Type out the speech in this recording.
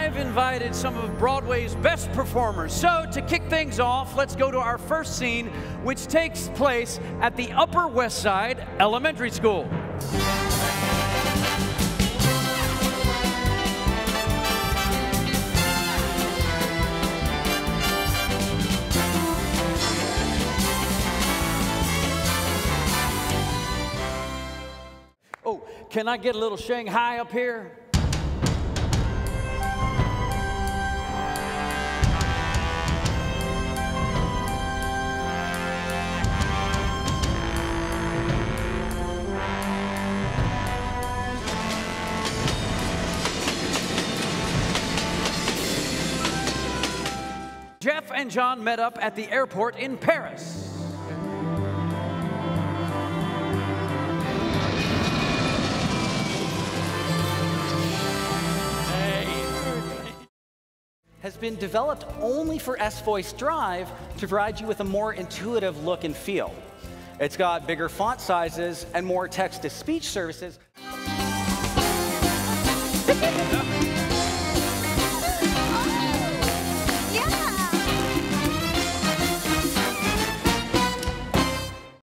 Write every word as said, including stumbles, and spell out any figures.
I've invited some of Broadway's best performers. So to kick things off, let's go to our first scene, which takes place at the Upper West Side Elementary School. Oh, can I get a little Shanghai up here? Jeff and John met up at the airport in Paris. Has been developed only for S-Voice Drive to provide you with a more intuitive look and feel. It's got bigger font sizes and more text-to-speech services.